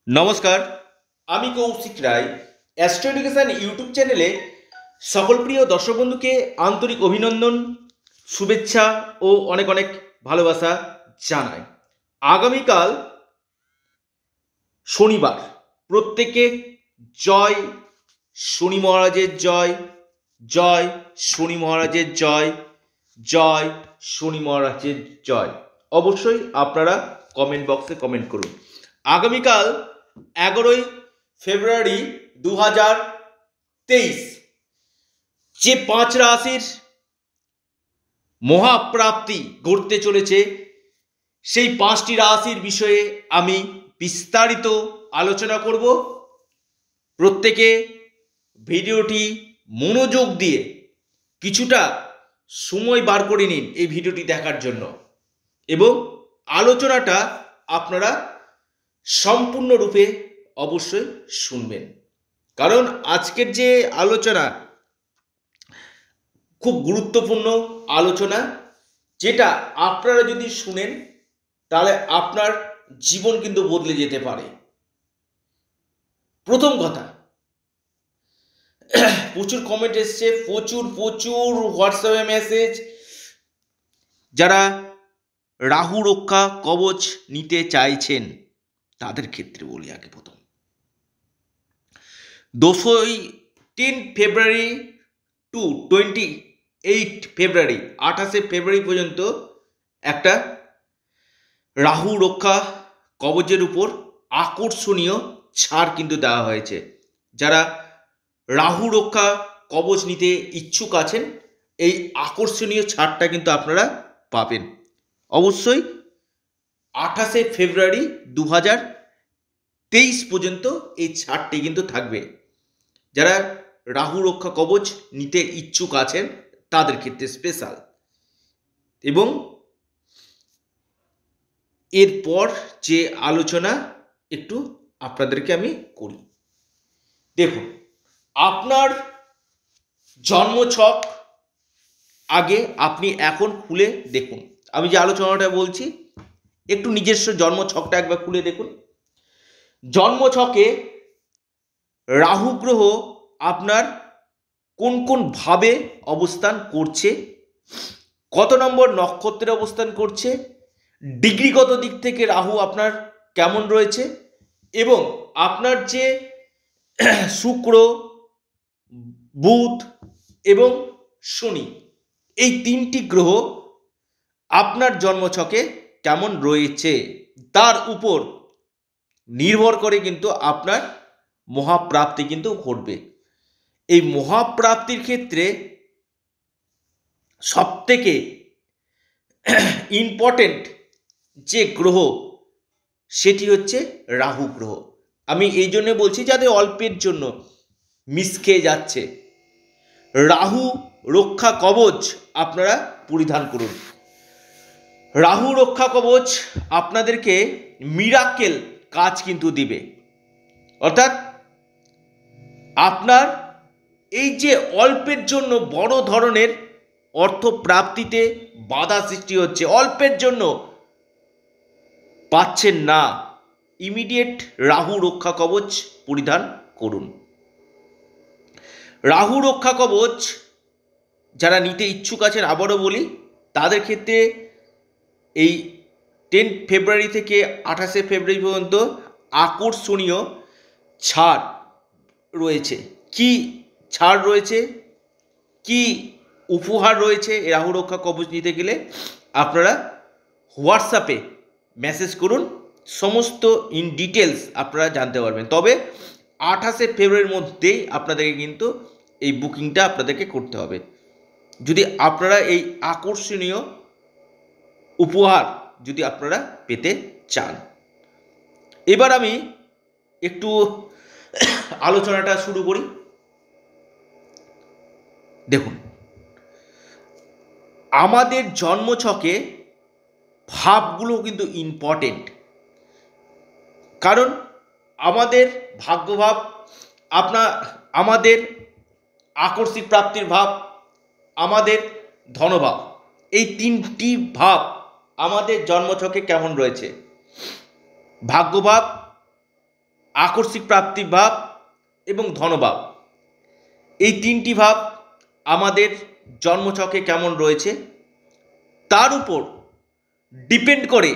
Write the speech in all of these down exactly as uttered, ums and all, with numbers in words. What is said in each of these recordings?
নমস্কার, আমি Koushik Roy. Astro Education YouTube চ্যানেলে সকল প্রিয় দর্শক বন্ধুকে আন্তরিক অভিনন্দন, শুভেচ্ছা ও অনেক অনেক ভালোবাসা জানাই। আগামীকাল শনিবার, প্রত্যেকে জয় শনি মহারাজের জয়, জয় শনি মহারাজের জয়, জয় শনি মহারাজের জয়। অবশ্যই আপনারা কমেন্ট বক্সে কমেন্ট করুন। আগামীকাল এগারোই ফেব্রুয়ারি দু হাজার তেইশ যে পাঁচ রাশির মহাপ্রাপ্তি ঘটতে চলেছে, সেই পাঁচটি রাশির বিষয়ে আমি বিস্তারিত আলোচনা করব। প্রত্যেকে ভিডিওটি মনোযোগ দিয়ে কিছুটা সময় বার করে নিন এই ভিডিওটি দেখার জন্য, এবং আলোচনাটা আপনারা সম্পূর্ণরূপে অবশ্যই শুনবেন, কারণ আজকের যে আলোচনা খুব গুরুত্বপূর্ণ আলোচনা, যেটা আপনারা যদি শুনেন তাহলে আপনার জীবন কিন্তু বদলে যেতে পারে। প্রথম কথা, প্রচুর কমেন্ট এসছে, প্রচুর প্রচুর হোয়াটসঅ্যাপে মেসেজ। যারা রাহু রক্ষা কবচ নিতে চাইছেন তাদের ক্ষেত্রে বলি, আগে প্রথম দোসই ten February to twenty eight February আঠাশে ফেব্রুয়ারি পর্যন্ত একটা রাহু রক্ষা কবচের উপর আকর্ষণীয় ছাড় কিন্তু দেওয়া হয়েছে। যারা রাহু রক্ষা কবচ নিতে ইচ্ছুক আছেন, এই আকর্ষণীয় ছাড়টা কিন্তু আপনারা পাবেন। অবশ্যই আঠাশে ফেব্রুয়ারি দু হাজার তেইশ পর্যন্ত এই ছাড়টি কিন্তু থাকবে। যারা রাহু রক্ষা কবচ নিতে ইচ্ছুক আছেন তাদের ক্ষেত্রে স্পেশাল। এবং এরপর যে আলোচনা একটু আপনাদেরকে আমি করি। দেখুন, আপনার জন্মছক আগে আপনি এখন খুলে দেখুন। আমি যে আলোচনাটা বলছি, একটু নিজস্ব জন্মছকটা একবার খুলে দেখুন। জন্মছকে রাহু গ্রহ আপনার কোন কোন ভাবে অবস্থান করছে, কত নম্বর নক্ষত্রে অবস্থান করছে, ডিগ্রিগত দিক থেকে রাহু আপনার কেমন রয়েছে, এবং আপনার যে শুক্র, বুধ এবং শনি, এই তিনটি গ্রহ আপনার জন্মছকে কেমন রয়েছে তার উপর নির্ভর করে কিন্তু আপনার মহাপ্রাপ্তি কিন্তু ঘটবে। এই মহাপ্রাপ্তির ক্ষেত্রে সবথেকে ইম্পর্টেন্ট যে গ্রহ সেটি হচ্ছে রাহু গ্রহ। আমি এই জন্য বলছি, যাদের অল্পের জন্য মিস খেয়ে যাচ্ছে, রাহু রক্ষা কবচ আপনারা পরিধান করুন। রাহু রক্ষা কবচ আপনাদেরকে মিরাকেল কাজ কিন্তু দিবে। অর্থাৎ আপনার এই যে অল্পের জন্য বড় ধরনের অর্থ প্রাপ্তিতে বাধা সৃষ্টি হচ্ছে, অল্পের জন্য পাচ্ছেন না, ইমিডিয়েট রাহু রক্ষা কবচ পরিধান করুন। রাহু রক্ষা কবচ যারা নিতে ইচ্ছুক আছেন, আবারও বলি, তাদের ক্ষেত্রে এই টেন ফেব্রুয়ারি থেকে আঠাশে ফেব্রুয়ারি পর্যন্ত আকর্ষণীয় ছাড় রয়েছে। কি ছাড় রয়েছে, কি উপহার রয়েছে এই রাহু রক্ষা কবচ নিতে গেলে, আপনারা হোয়াটসঅ্যাপে মেসেজ করুন, সমস্ত ইন ডিটেলস আপনারা জানতে পারবেন। তবে আঠাশে ফেব্রুয়ারির মধ্যেই আপনাদেরকে কিন্তু এই বুকিংটা আপনাদেরকে করতে হবে, যদি আপনারা এই আকর্ষণীয় উপহার যদি আপনারা পেতে চান। এবার আমি একটু আলোচনাটা শুরু করি। দেখুন, আমাদের জন্মছকে ভাবগুলো কিন্তু ইম্পর্টেন্ট, কারণ আমাদের ভাগ্যভাব, আপনার আমাদের আকস্মিক প্রাপ্তির ভাব, আমাদের ধনভাব, এই তিনটি ভাব আমাদের জন্মছকে কেমন রয়েছে। ভাগ্যভাব আকস্মিক প্রাপ্তি ভাব এবং ধনভাব, এই তিনটি ভাব আমাদের জন্মছকে কেমন রয়েছে তার উপর ডিপেন্ড করে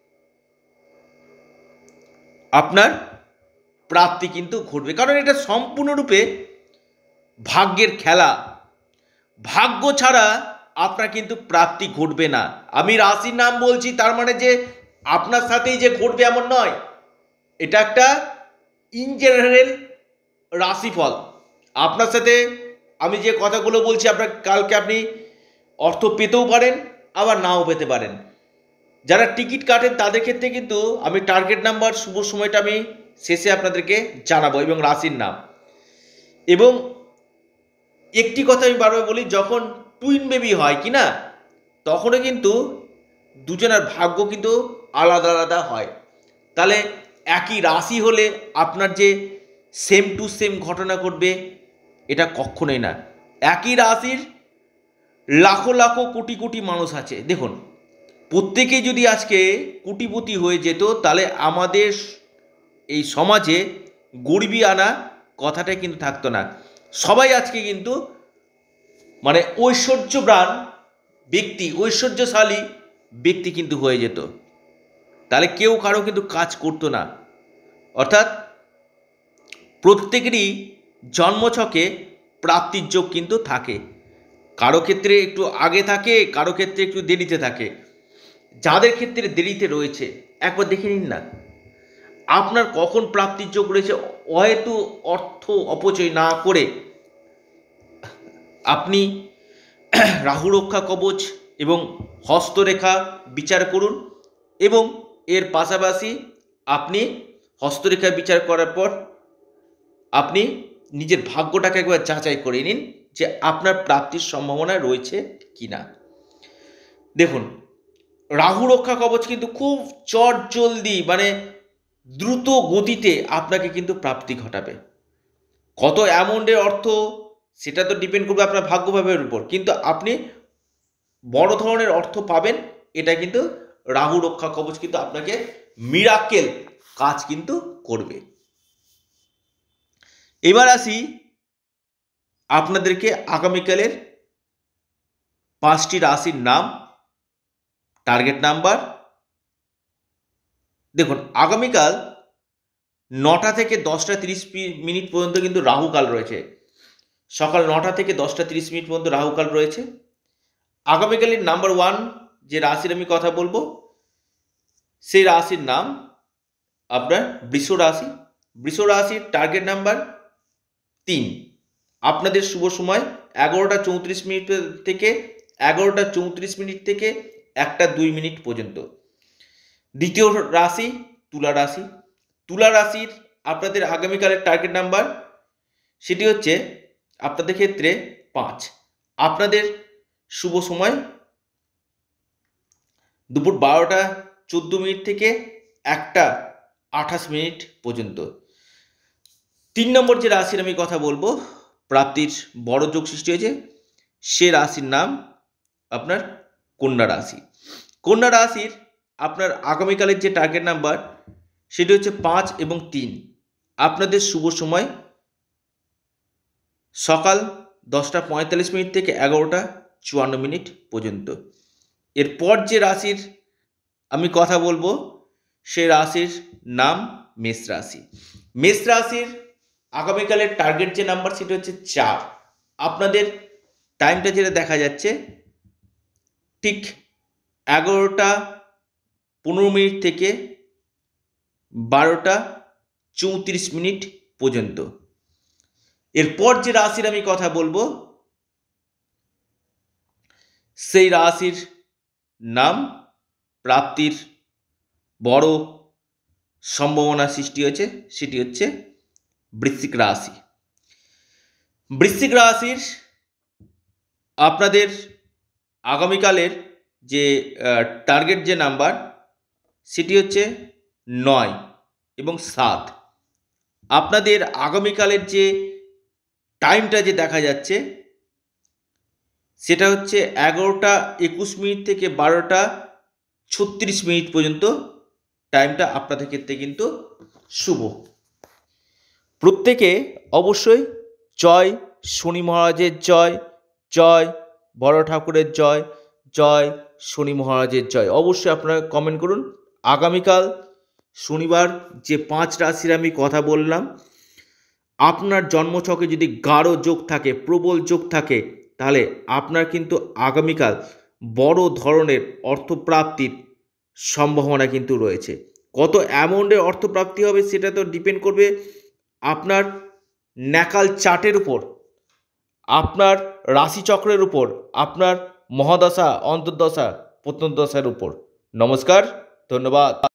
আপনার প্রাপ্তি কিন্তু ঘটবে, কারণ এটা সম্পূর্ণরূপে ভাগ্যের খেলা। ভাগ্য ছাড়া আপনার কিন্তু প্রাপ্তি ঘটবে না। আমি রাশির নাম বলছি তার মানে যে আপনার সাথেই যে ঘটবে এমন নয়, এটা একটা ইন জেনারেল রাশিফল। আপনার সাথে আমি যে কথাগুলো বলছি আপনার কালকে আপনি অর্থ পেতেও পারেন আবার নাও পেতে পারেন। যারা টিকিট কাটেন তাদের ক্ষেত্রে কিন্তু আমি টার্গেট নাম্বার, শুভ সময়টা আমি শেষে আপনাদেরকে জানাবো এবং রাশির নাম। এবং একটি কথা আমি বারবার বলি, যখন টুইন বেবি হয় কি না, তখনও কিন্তু দুজনের ভাগ্য কিন্তু আলাদা আলাদা হয়। তাহলে একই রাশি হলে আপনার যে সেম টু সেম ঘটনা ঘটবে এটা কখনোই না। একই রাশির লাখো লাখো কোটি কোটি মানুষ আছে। দেখুন, প্রত্যেকেই যদি আজকে কোটিপতি হয়ে যেত তাহলে আমাদের এই সমাজে গরিবী আনা কথাটা কিন্তু থাকতো না। সবাই আজকে কিন্তু মানে ঐশ্বর্যবান ব্যক্তি, ঐশ্বর্যশালী ব্যক্তি কিন্তু হয়ে যেত। তাহলে কেউ কারো কিন্তু কাজ করতো না। অর্থাৎ প্রত্যেকেরই জন্মছকে প্রাপ্তির যোগ কিন্তু থাকে। কারো ক্ষেত্রে একটু আগে থাকে, কারো ক্ষেত্রে একটু দেরিতে থাকে। যাদের ক্ষেত্রে দেরিতে রয়েছে একবার দেখে নিন না আপনার কখন প্রাপ্তির যোগ রয়েছে। হয়তো অর্থ অপচয় না করে আপনি রাহু রক্ষা কবচ এবং হস্তরেখা বিচার করুন, এবং এর পাশাপাশি আপনি হস্তরেখা বিচার করার পর আপনি নিজের ভাগ্যটাকে একবার যাচাই করে নিন যে আপনার প্রাপ্তির সম্ভাবনা রয়েছে কি না। দেখুন, রাহু রক্ষা কবচ কিন্তু খুব চট জলদি মানে দ্রুত গতিতে আপনাকে কিন্তু প্রাপ্তি ঘটাবে। কত অ্যামাউন্টের অর্থ সেটা তো ডিপেন্ড করবে আপনার ভাগ্যভাবের উপর, কিন্তু আপনি বড় ধরনের অর্থ পাবেন। এটা কিন্তু রাহু রক্ষা কবচ কিন্তু আপনাকে মিরাকেল কাজ কিন্তু করবে। এবার আসি আপনাদেরকে আগামীকালের পাঁচটি রাশির নাম, টার্গেট নাম্বার। দেখুন, আগামীকাল নটা থেকে দশটা তিরিশ মিনিট পর্যন্ত কিন্তু রাহুকাল রয়েছে। সকাল নটা থেকে দশটা তিরিশ মিনিট পর্যন্ত রাহুকাল রয়েছে। আগামীকালের নাম্বার ওয়ান যে রাশির আমি কথা বলবো সেই রাশির নাম আপনার বৃষ রাশি। বৃষ রাশির টার্গেট নাম্বার তিন। আপনাদের শুভ সময় এগারোটা চৌত্রিশ মিনিট থেকে এগারোটা চৌত্রিশ মিনিট থেকে একটা দুই মিনিট পর্যন্ত। দ্বিতীয় রাশি তুলা রাশি। তুলা রাশির আপনাদের আগামীকালের টার্গেট নাম্বার সেটি হচ্ছে আপনাদের ক্ষেত্রে পাঁচ। আপনাদের শুভ সময় দুপুর বারোটা চোদ্দ মিনিট থেকে একটা আঠাশ মিনিট পর্যন্ত। তিন নম্বর যে রাশির আমি কথা বলবো প্রাপ্তির বড় যোগ সৃষ্টি হয়েছে সে রাশির নাম আপনার কন্যা রাশি। কন্যা রাশির আপনার আগামীকালের যে টার্গেট নাম্বার সেটি হচ্ছে পাঁচ এবং তিন। আপনাদের শুভ সময় সকাল দশটা পঁয়তাল্লিশ মিনিট থেকে এগারোটা চুয়ান্ন মিনিট পর্যন্ত। এরপর যে রাশির আমি কথা বলবো সে রাশির নাম মেষ রাশি। মেষ রাশির আগামীকালের টার্গেট যে নাম্বার সেটা হচ্ছে চার। আপনাদের টাইমটা যেটা দেখা যাচ্ছে ঠিক এগারোটা পনেরো মিনিট থেকে বারোটা চৌত্রিশ মিনিট পর্যন্ত। এরপর যে রাশির আমি কথা বলবো সেই রাশির নাম প্রাপ্তির বড় সম্ভাবনা সৃষ্টি হয়েছে সেটি হচ্ছে বৃশ্চিক রাশি। বৃশ্চিক রাশির আপনাদের আগামীকালের যে টার্গেট যে নাম্বার সেটি হচ্ছে নয় এবং সাত। আপনাদের আগামীকালের যে টাইমটা যে দেখা যাচ্ছে সেটা হচ্ছে এগারোটা একুশ মিনিট থেকে বারোটা ছত্রিশ মিনিট পর্যন্ত টাইমটা আপনাদের ক্ষেত্রে কিন্তু শুভ। প্রত্যেকে অবশ্যই জয় শনি মহারাজের জয়, জয় বড় ঠাকুরের জয়, জয় শনি মহারাজের জয় অবশ্যই আপনারা কমেন্ট করুন। আগামীকাল শনিবার যে পাঁচ রাশির আমি কথা বললাম, আপনার জন্মছকে যদি গাঢ় যোগ থাকে, প্রবল যোগ থাকে, তাহলে আপনার কিন্তু আগামীকাল বড় ধরনের অর্থপ্রাপ্তির সম্ভাবনা কিন্তু রয়েছে। কত অ্যামাউন্টের অর্থপ্রাপ্তি হবে সেটা তো ডিপেন্ড করবে আপনার ন্যাকাল চার্টের উপর, আপনার রাশিচক্রের উপর, আপনার মহাদশা অন্তর্দশা প্রত্যন্তদশার উপর। নমস্কার, ধন্যবাদ।